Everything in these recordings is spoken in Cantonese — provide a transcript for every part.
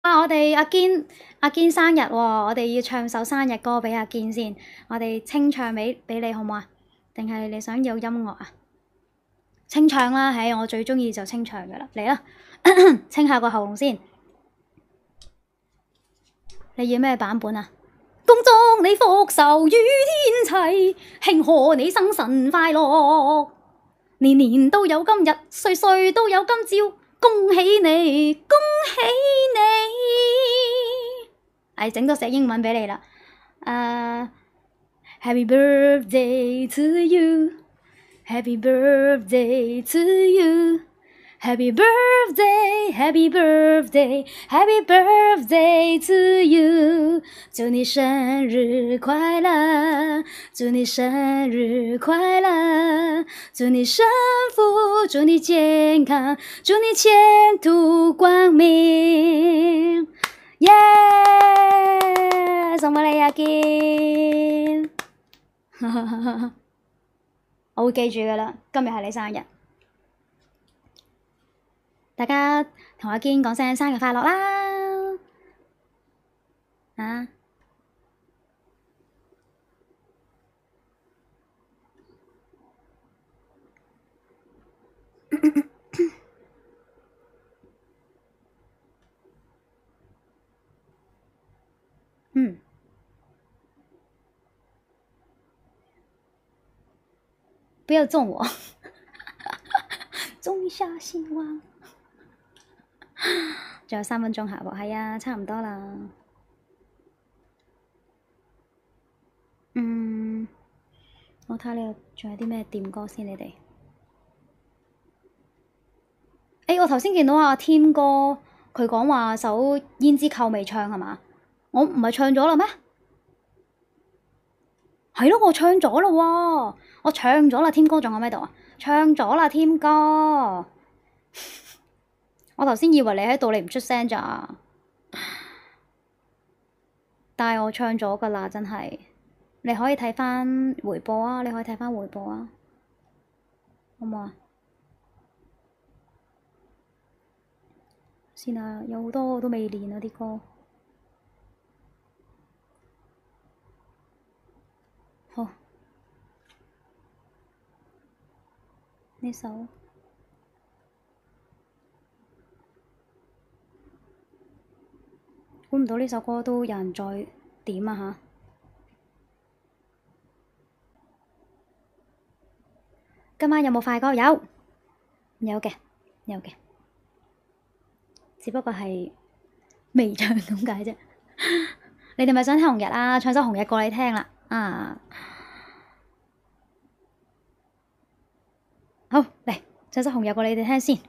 我哋阿堅生日喎，我哋要唱首生日歌俾阿堅先，我哋清唱俾你好唔好啊？定係你想要音樂啊？清唱啦，係我最中意就清唱噶啦，嚟啦，清下個喉嚨先。你要咩版本啊？恭祝你復仇與天齊，慶賀你生辰快樂，年年都有今日，歲歲都有今朝，恭喜你，恭喜你！整多隻英文俾你啦。Happy birthday to you, Happy birthday to you, Happy birthday, Happy birthday, Happy birthday to you！ 祝你生日快樂，祝你生日快樂，祝你幸福，祝你健康，祝你前途光明。耶！送俾你阿堅，我會記住噶啦，今日係你生日。大家同阿堅講聲生日快樂啦！啊！不要中我，種下希望。仲有3分鐘下喎，係啊，差唔多啦。我睇下你仲有啲咩掂歌先，你哋。我頭先見到阿添哥，佢講話首《胭脂扣》未唱係嘛？我唔係唱咗啦咩？係咯，我唱咗啦喎，我唱咗啦，添哥仲喺咪度啊？唱咗啦，添哥。我頭先以為你喺度，你唔出聲咋？但係我唱咗㗎啦，真係。你可以睇返回播啊，你可以睇返回播啊，好唔好啊？先啊，有好多我都未練啊啲歌。好，呢首。估唔到呢首歌都有人再點啊吓！今晚有冇快歌？有嘅，有嘅，只不過係未唱咁解啫。你哋咪想聽紅日啊？唱首紅日過你聽啦！啊，好嚟，唱首紅日過你哋聽先。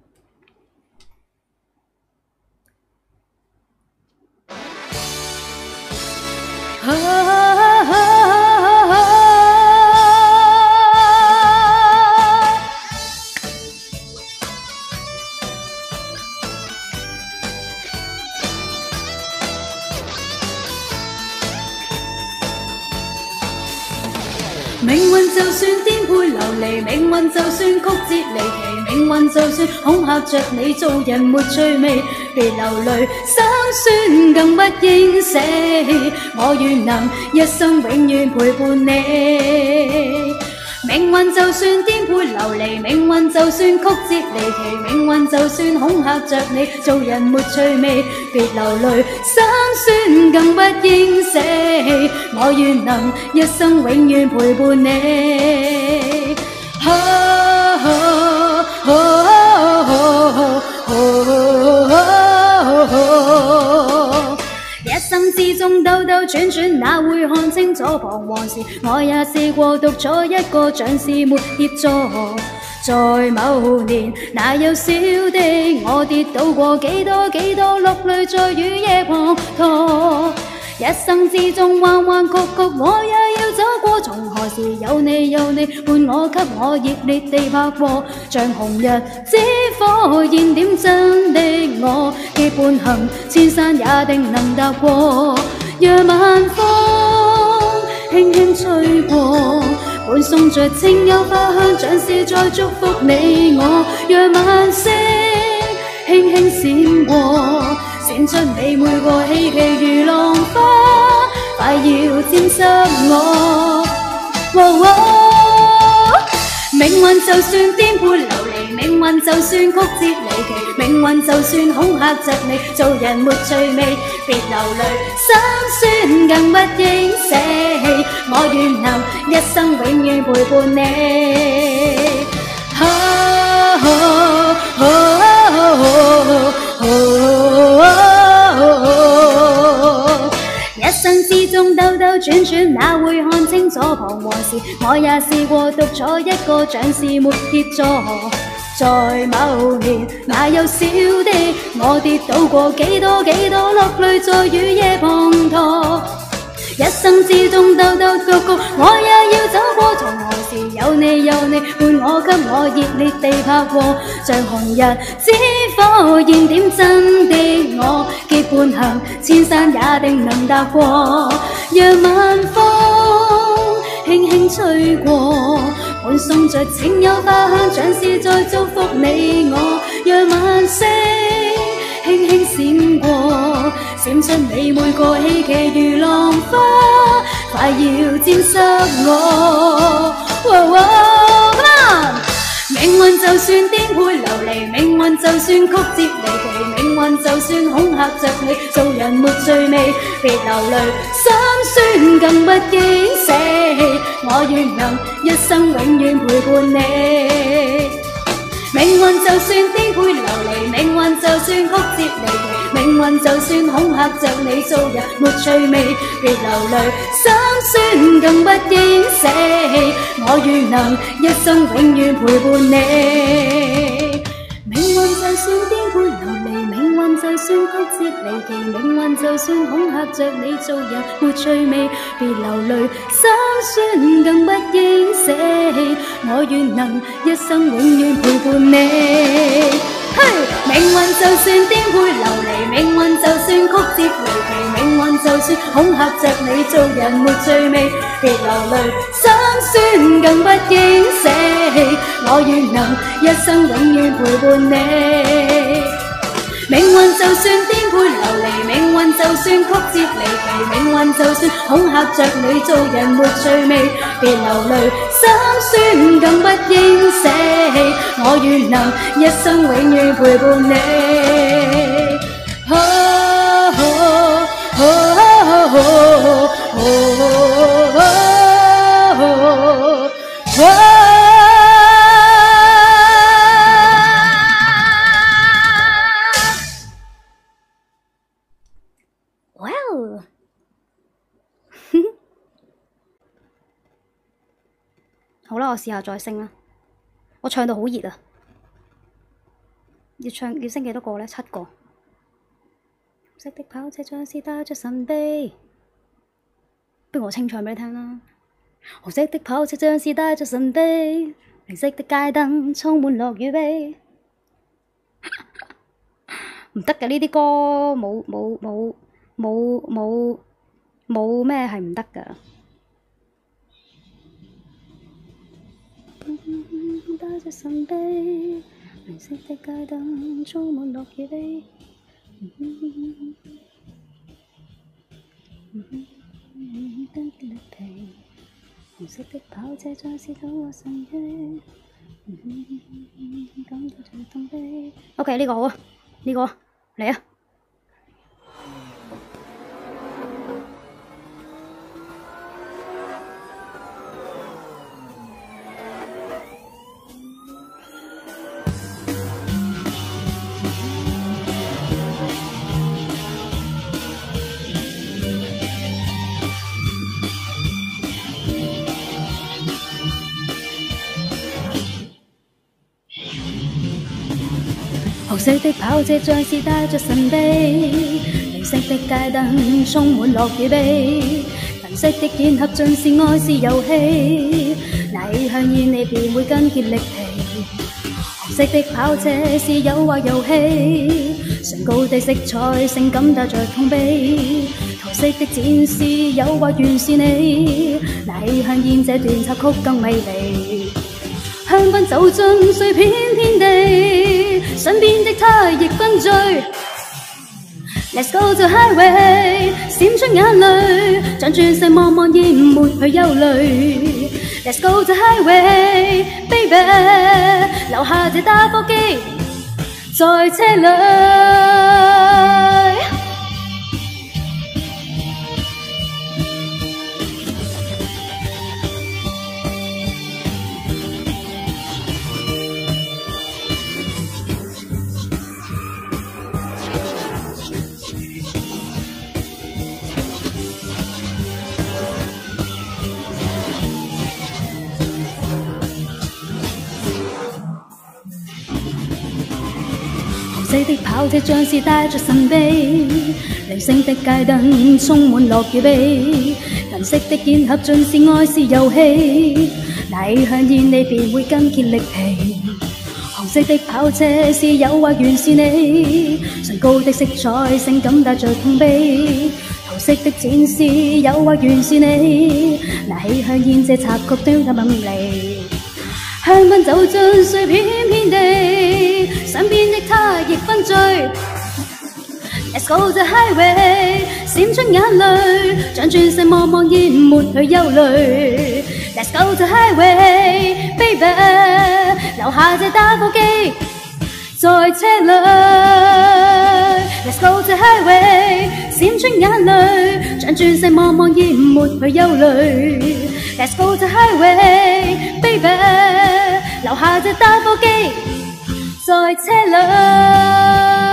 命運就算顛沛流離，命運就算曲折離奇，命運就算恐嚇着你，做人沒趣味，別流淚，心酸更不應死。我願能一生永遠陪伴你。命運就算顛沛流離，命運就算曲折離奇，命運就算恐嚇着你，做人沒趣味，別流淚，心酸更不應死。我願能一生永遠陪伴你。一生之中兜兜轉轉，哪會看清楚彷徨時？我也試過讀咗一個像是沒協助。在某年，那幼小的我跌倒過幾多，落淚在雨夜滂沱。一生之中彎彎曲曲，我也要走過。從何時有你伴我，給我熱烈地拍過，像紅日之火燃點真的我，結伴行千山也定能踏過。讓晚風輕輕吹過，伴送着清幽花香，像是在祝福你我。讓晚星輕輕閃過，是旋出你每個希冀如浪花，快要沾濕我。命運就算顛沛流離，命運就算曲折離奇，命運就算恐嚇着你，做人沒趣味，別流淚，心酸更不應捨棄，我願能一生永遠陪伴你。一生之中兜兜轉轉，哪會看清楚彷徨時？我也試過獨坐一個，像是沒協助。在某年，那幼小的我跌倒過幾多，落淚在雨夜滂沱。一生之中兜兜局局，我也要走過重河時，有你伴我，給我熱烈地拍和，像紅日之火焰點真的我，結伴行千山也定能踏過，讓晚風輕輕吹過，伴送着情有花香，像是在祝福你我，讓晚星輕輕閃過，閃出你每個希冀如浪花，快要沾濕我。命運就算顛沛流離，命運就算曲折離奇，命運就算恐嚇着你，做人沒趣味，別流淚，心酸更不應捨棄，我願能一生永遠陪伴你。命運就算顛沛流離，命運就算曲折離奇，命運就算恐嚇着你，做人沒趣味，別流淚，心酸更不應捨棄，我願能一生永遠陪伴你。命運就算顛沛流離，命運就算曲折離奇，命運就算恐嚇着你，做人沒趣味，別流淚，心酸更不應捨棄，我願能一生永遠陪伴你。命運就算顛沛流離，命運就算曲折離奇，命運就算恐嚇着你，做人沒趣味，別流淚，心酸更不應捨棄，我願能一生永遠陪伴你。命運就算顛沛流離，命運就算曲折離奇，命運就算恐嚇着你，做人沒趣味，別流淚，心酸更不應捨棄，我願能一生永遠陪伴你。好啦，我試下再升啦。我唱到好熱啊！要升幾多個呢？7個。紅色的跑車像是帶着神秘，不如我清唱俾你聽啦。紅色的跑車像是帶着神秘，零色的街燈充滿落雨悲。唔得嘅，呢啲歌冇咩係唔得㗎。帶着神秘，零色的街燈充滿落雨悲。紅色的跑車像是透過神秘，感到最痛悲。OK， 呢個好啊，呢個嚟啊！紅色的跑車像是帶着神秘，零色的街燈充滿落雨悲，銀色的煙盒盡是愛是遊戲，你香煙你便會筋竭力疲。紅色的跑車是誘惑遊戲，唇膏的色彩性感帶着痛悲，桃色的戰士誘惑原是你，你香煙這段插曲更美麗。香檳酒樽碎遍天地，身邊的他亦昏醉。 Let's go to highway， 閃出眼淚，將轉世茫茫淹沒去憂慮。Let's go to highway， baby， 留下這打火機在車裏。紅色的跑車像是帶着神秘，零星的街燈充滿樂與悲，銀色的劍盒盡是愛是遊戲，你香煙你便會筋竭力疲。紅色的跑車是誘惑原是你，唇膏的色彩性感帶着痛悲，桃色的展示誘惑原是你，拿起香煙這插曲都咁離。香檳走進碎片片地，身邊的他亦昏醉。Let's go to highway， 閃出眼淚，將轉世茫茫淹沒去憂慮。Let's go to highway， baby， 留下這打火機在車裏。Let's go to highway， 閃出眼淚，將轉世茫茫淹沒去憂慮。Let's go to highway， baby， 留下這打火機在車裏。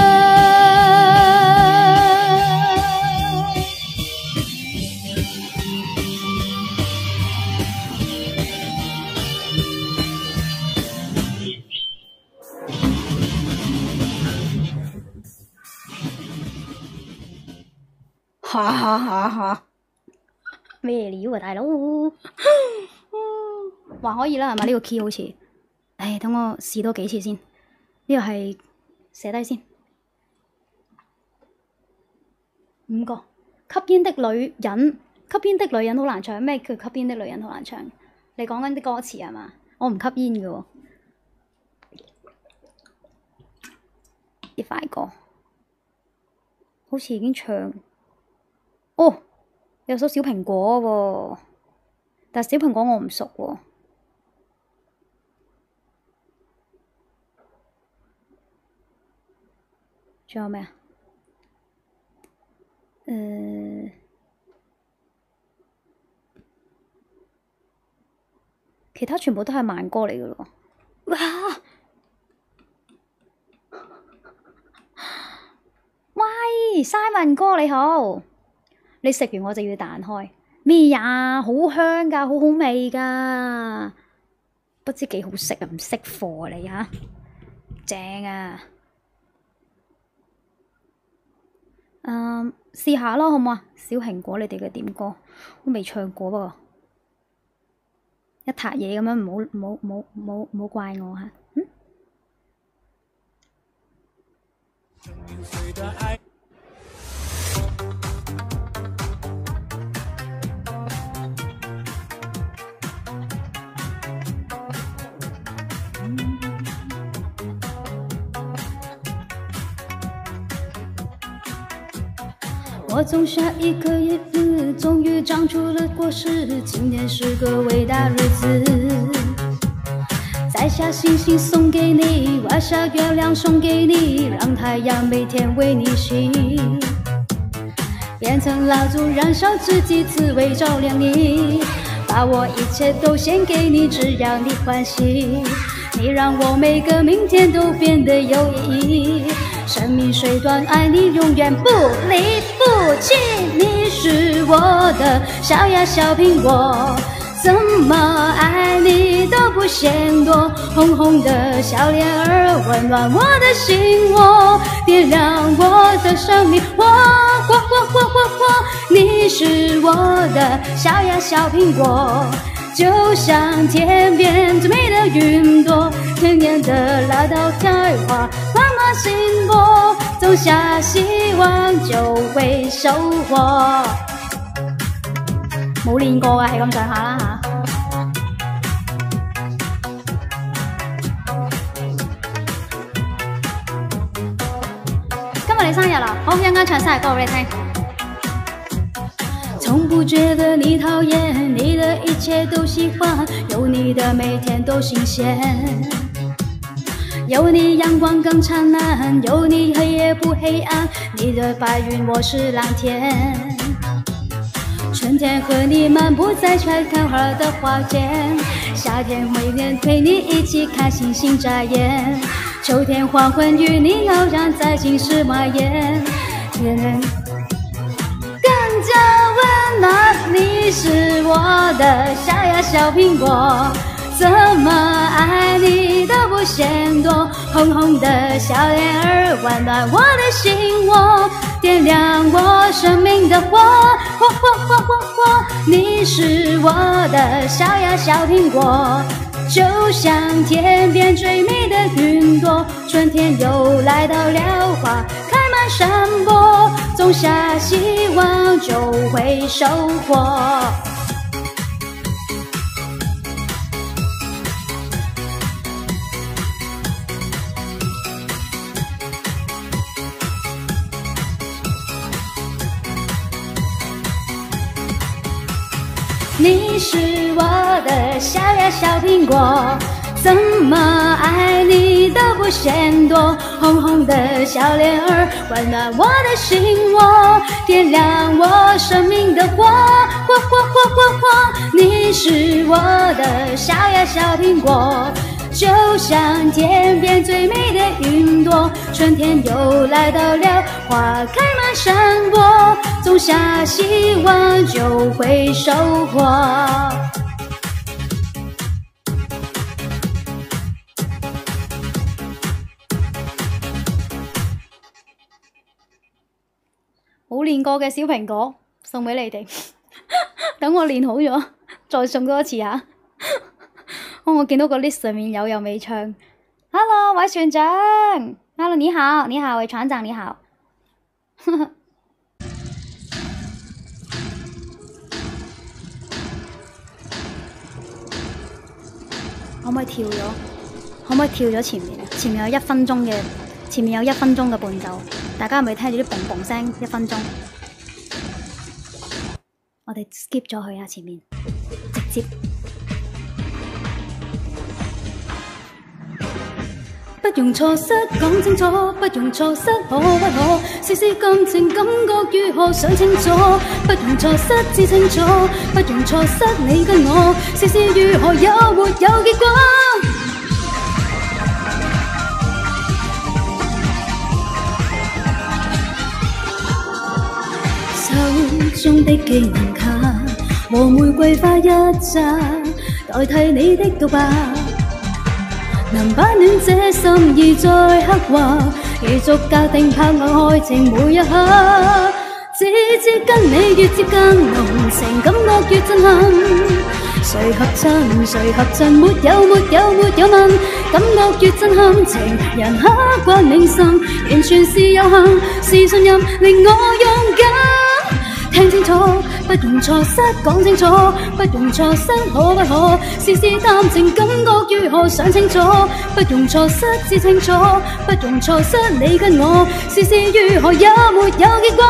哈哈哈哈！咩料啊，大佬？還可以啦，係咪？呢個 key 好似，唉，等我試多幾次先。呢個係寫低先。5個吸煙的女人，吸煙的女人好難唱。咩叫吸煙的女人好難唱？你講緊啲歌詞係嘛？我唔吸煙嘅喎。啲快歌，好似已經唱。哦，有首小蘋果喎，但係小蘋果我唔熟喎。仲有咩啊？其他全部都係慢歌嚟嘅咯。哇！喂，Simon哥你好。你食完我就要彈開咩呀？好香㗎，好好味㗎，不知幾好食啊！唔識貨啊你嚇，正啊！試下咯，好唔好啊？小蘋果你哋嘅點歌，我未唱過噃，一塌嘢咁樣，唔好怪我嚇。我种下一颗叶子，终于长出了果实。今天是个伟大日子，摘下星星送给你，挖下月亮送给你，让太阳每天为你醒。变成蜡烛燃烧自己，只为照亮你。把我一切都献给你，只要你欢喜。你让我每个明天都变得有意义。生命虽短，爱你永远不离不弃。你是我的小呀小苹果，怎么爱你都不嫌多。红红的小脸儿温暖我的心窝，点亮我的生命火火火火火火。你是我的小呀小苹果，就像天边最美的云朵，天然的拉到开花，光芒星波，种下希望就會收穫。冇練過啊，係咁上下啦嚇。今日你生日了，好，一陣間唱生日歌俾你聽。從不覺得你討厭，你的一切都喜歡，有你的每天都新鮮，有你陽光更燦爛，有你黑夜不黑暗，你的白雲我是藍天。春天和你漫步在開花的花間，夏天每天陪你一起看星星眨眼，秋天黃昏與你翱翔在青石馬眼，天更加溫暖。你是我的小呀小蘋果，怎麼愛你都不嫌多，紅紅的小臉兒溫暖我的心窩，點亮我生命的火，火火火火火。你是我的小呀小蘋果，就像天邊最美的雲朵，春天又來到了，花開滿山坡，種下希望就會收穫。你是我的小呀小蘋果，怎麼愛你都不嫌多，紅紅的小臉兒溫暖我的心窩，點亮我生命的火，火火火火火。你是我的小呀小蘋果，就像天邊最美的雲朵，春天又來到了，花開滿山坡，種下希望就會收穫。冇練過嘅小蘋果送俾你哋，等我練好咗再送多一次嚇。我見到個 list 上面有又未唱 ，Hello 韋船長 ，Hello 你好，你好韋船長你好。可唔可以跳咗？可唔可以跳咗前面？前面有1分鐘嘅，前面有1分鐘嘅伴奏，大家係咪聽住啲嘣嘣聲？1分鐘，我哋 skip 咗佢啊！前面直接。不用錯失，講清楚，不用錯失，可不可？試試感情感覺如何想清楚，不用錯失，知清楚，不用錯失你跟我，試試如何有沒有結果。手中的紀念卡和玫瑰花一紮，代替你的告白。能把戀這心意再刻畫，而逐格定拍我愛情每一刻。只知跟你越接近，濃情感覺越震撼。誰合襯誰合襯，沒有問，感覺越震撼，情人刻骨銘心，完全是有幸，是信任令我勇敢。聽清楚，不用錯失，講清楚，不用錯失，可不可？試試談情感覺如何想清楚，不用錯失，知清楚，不用錯失你跟我，試試如何有沒有結果。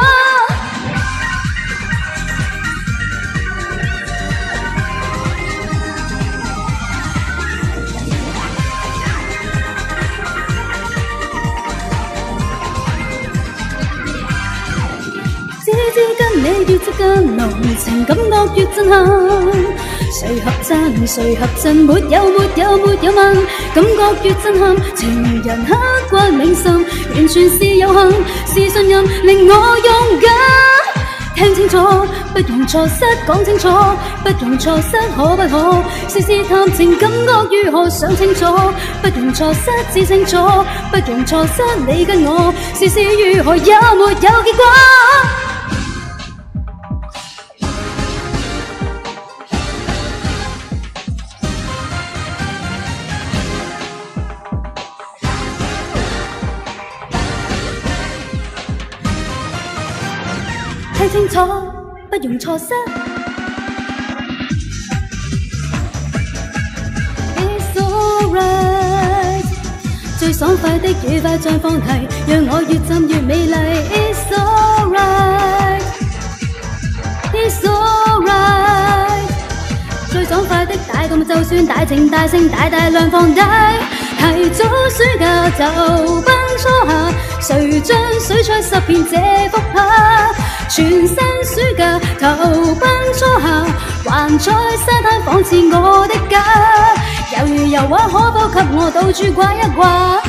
跟你越接近，濃情感覺越震撼。誰合襯誰合襯，沒有問，感覺越震撼，情人刻骨銘心，完全是有幸，是信任令我勇敢。聽清楚，不用錯失，講清楚，不用錯失，可不可？試試談情感覺如何想清楚，不用錯失，知清楚，不用錯失你跟我，試試如何有沒有結果。睇清楚，不用錯失。It's alright， 最爽快的愉快像放題，讓我越浸越美麗。It's alright, it's alright。最爽快的大動就算大情大性大量放低，提早暑假就奔初夏，誰將水彩濕遍這幅畫？全新暑假投奔初夏，還在沙灘仿似我的家。猶如油畫，可否給我到處掛一掛？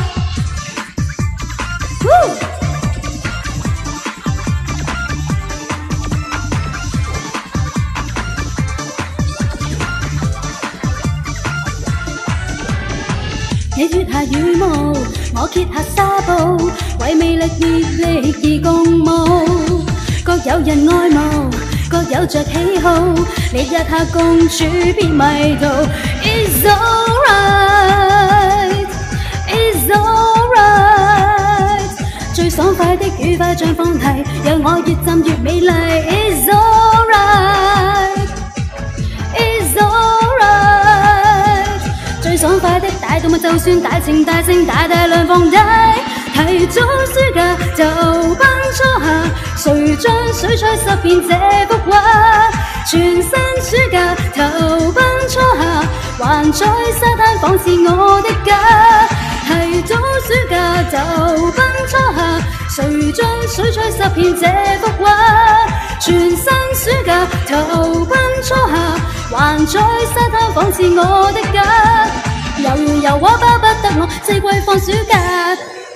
你脫下羽毛，我揭下紗布，為魅力熱力而共舞。各有人愛慕，各有着喜好，烈日下共處別迷途。It's alright, it's alright。最爽快的愉快像放題，讓我越浸越美麗。It's alright, it's alright。最爽快的大動物就算大情大性大量放低，提早暑假就奔初夏，誰將水彩濕遍這幅畫？全新暑假投奔初夏，還在沙灘仿似我的家。提早暑假就奔初夏，誰將水彩濕遍這幅畫？全新暑假投奔初夏，還在沙灘仿似我的家。猶如油畫包不得我，四季放暑假。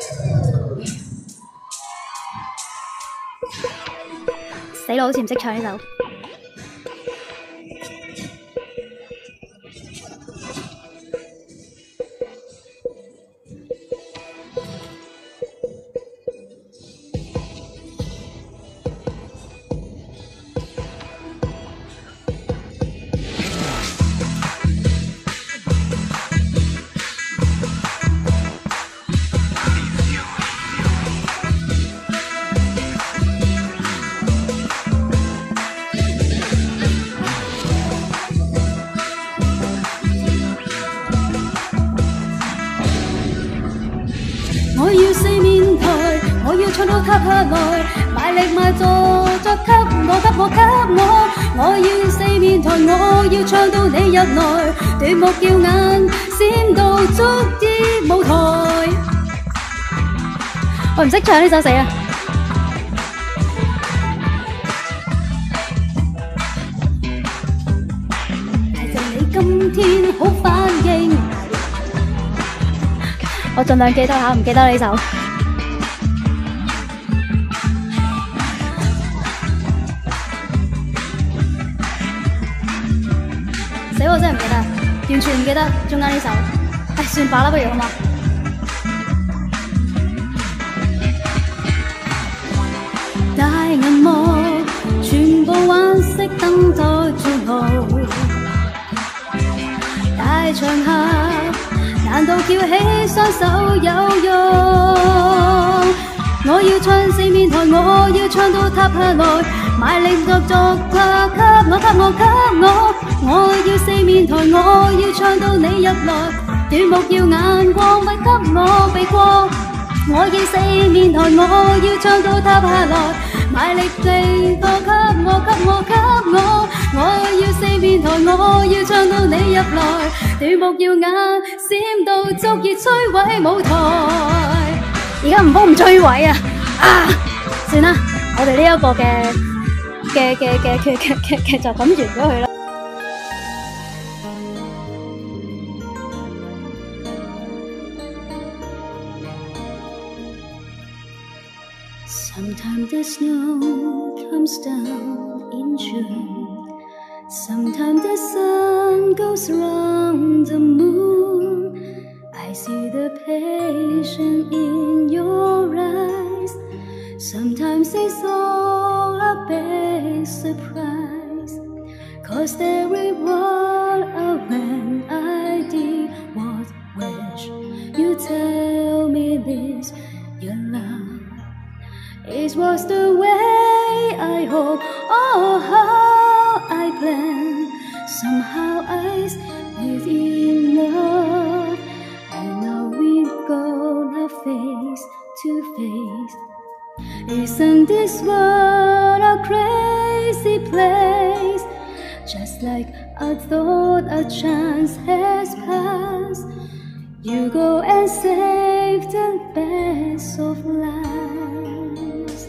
死佬好似唔識唱呢首。我要四面台，我要唱到塌下來，賣力賣座作給我，我要四面台，我要唱到你入來，奪目耀眼，閃到足以舞台。我唔識唱呢首死啊！提謝你今天好反應。我盡量記得下，唔記得呢首。死我真係唔記得，完全唔記得中間呢首。唉，算罷啦，不如好嘛？大銀幕全部幻色燈在轉號，大場下。難道翹起雙手有用？我要唱四面台，我要唱到塌下來，賣力作給我，我要四面台，我要唱到你入來，奪目耀眼，光輝給我避過。我要四面台，我要唱到塌下來，賣力地播給我，我要四面台，我要唱到你入來，奪目耀眼，閃到足以摧毀舞台。而家唔好唔摧毀啊！算啦，我哋呢一個嘅就咁完咗佢啦。Sometimes the snow comes down in June. Sometimes the sun goes round the moon. I see the passion in your eyes. Sometimes it's all a big surprise. 'Cause every word when I did was wish you tell me this, your love.It was the way I hope, oh how I planned. Somehow I was in love, and now we go. Isn't this world a crazy place? Just like I thought a chance has passed, you go and save the best of last.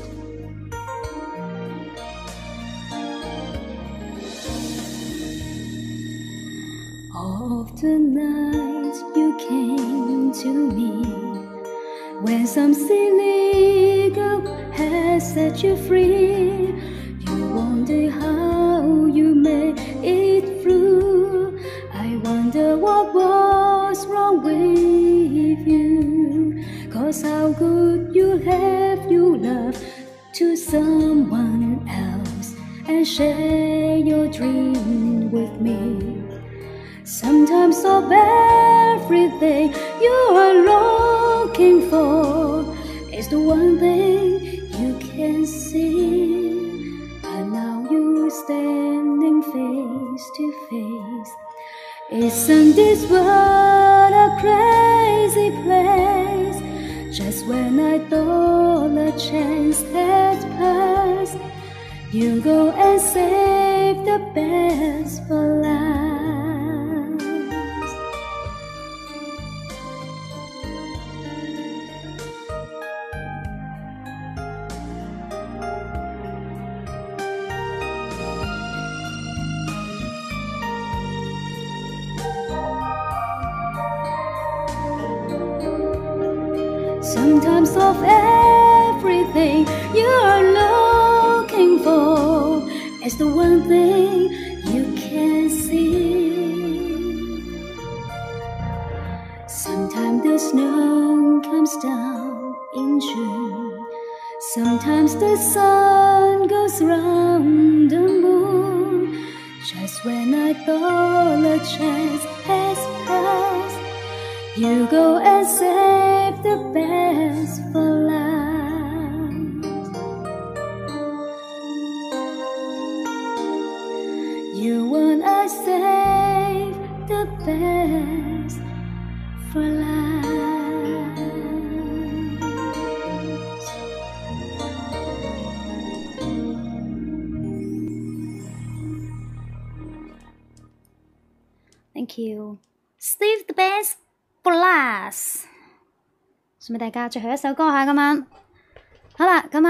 Of the nights you came to me, when some silly girl has set you free, you wonder how you made it through. I wonder what was wrong with you, 'cause how could you have your love to someone else and share your dream with me? Sometimes of everything you are looking for is the one thing you can see, but now you're standing face to face. Isn't this world a crazy place? Just when I thought a chance had passed, you go and save the best for last. Sometimes of everything you're looking for is the one thing you can see. Sometimes the snow comes down in June, sometimes the sun goes round the moon. Just when I thought a chance has passed, you go and save the best for last. You want I save the best for last. Thank you. Save the best for last。送俾大家最後一首歌嚇，今晚好啦，咁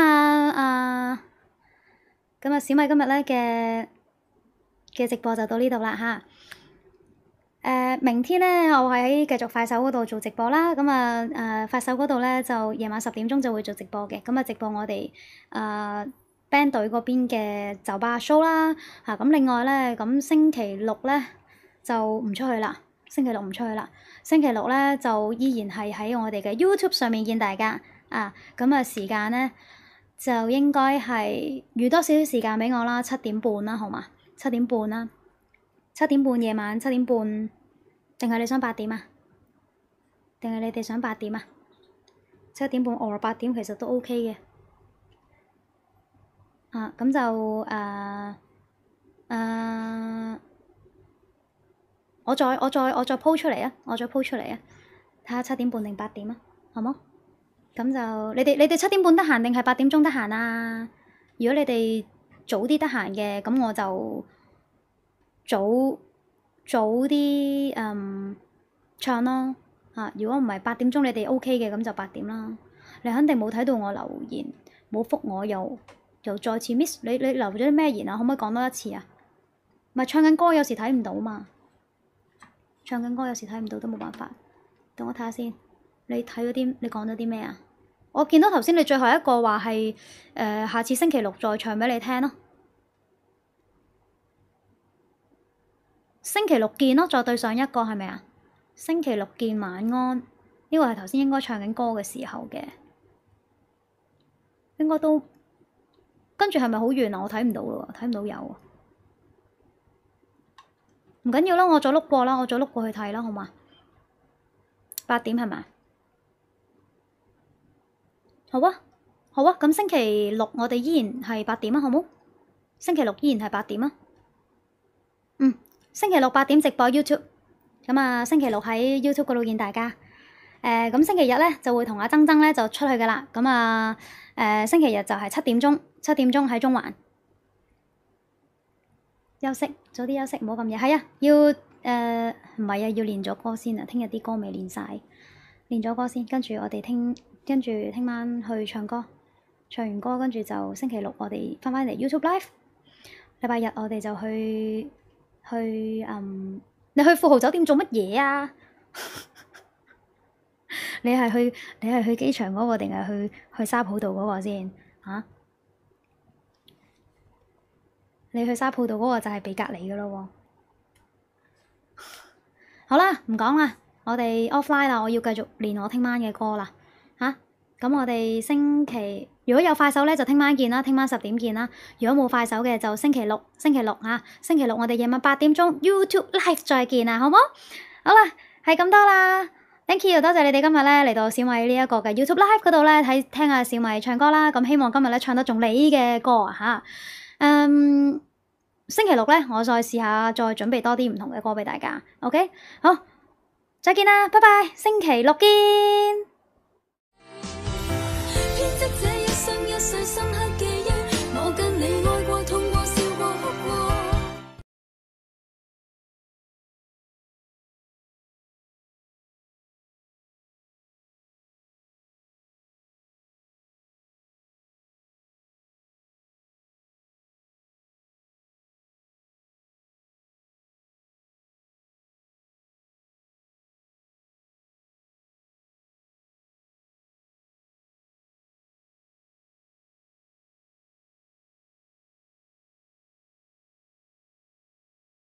小米今日咧嘅直播就到呢度啦嚇。明天咧我喺繼續快手嗰度做直播啦，快手嗰度咧就夜晚10點鐘就會做直播嘅，直播我哋band 隊嗰邊嘅酒吧 show 啦嚇。咁另外咧星期六咧就唔出去啦。星期六唔出去啦，星期六咧就依然係喺我哋嘅 YouTube 上面見大家啊。時間咧就應該係預多少少時間俾我啦，7點半啦，好嘛？7點半啦，7點半夜晚7點半，定係你想8點啊？定係你哋想8點啊？7點半or 8點其實都 OK 嘅啊。咁就我再 po 出嚟啊！睇下7點半定8點啊，好冇？咁就你哋7點半得閒定係8點鐘得閒啊？如果你哋早啲得閒嘅，咁我就早啲唱咯嚇。如果唔係8點鐘你哋 OK 嘅，咁就8點啦。你肯定冇睇到我留言，冇覆我又再次 miss 你留咗啲咩言啊？可唔可以講多一次啊？咪唱緊歌有時睇唔到嘛。唱緊歌有時睇唔到都冇辦法，等我睇下先。你睇咗啲，你講咗啲咩啊？我見到頭先你最後一個話係下次星期六再唱俾你聽咯。星期六見咯，再對上一個係咪啊？星期六見晚安，呢個係頭先應該唱緊歌嘅時候嘅，應該都跟住係咪好遠啊？我睇唔到咯，睇唔到有啊。唔緊要啦，我再碌過啦，我再碌過去睇啦，好嘛？8點係咪？好啊，咁星期六我哋依然係8點啊，好冇？星期六依然係8點啊。星期六8點直播 YouTube， 星期六喺 YouTube 嗰度見大家。 咁星期日咧就會同阿曾曾咧就出去噶啦。咁啊星期日就係7點鐘喺中環休息，早啲休息，唔好咁夜。係啊，要唔係啊，要練咗歌先啊，聽日啲歌未練晒，練咗歌先，跟住我哋跟住聽晚去唱歌，唱完歌跟住就星期六我哋翻嚟 YouTube Live， 禮拜日我哋就去你去富豪酒店做乜嘢啊？你係去機場嗰個定係去沙浦道嗰個先嚇？你去沙浦道嗰個就係被隔離嘅咯喎。好啦，唔講啦，我哋 offline 啦，我要繼續練我聽晚嘅歌啦嚇。咁我哋星期如果有快手咧就聽晚見啦，聽晚10點見啦。如果冇快手嘅就星期六嚇，星期六我哋夜晚8點鐘 YouTube Live 再見啊，好冇？好啦，係咁多啦。Thank you， 多謝你哋今日咧嚟到小米呢一個嘅 YouTube Live 嗰度咧聽下小米唱歌啦。咁希望今日咧唱得中你嘅歌啊嚇。星期六咧我再試下再準備多啲唔同嘅歌俾大家。OK， 好，再見啦，拜拜，星期六見。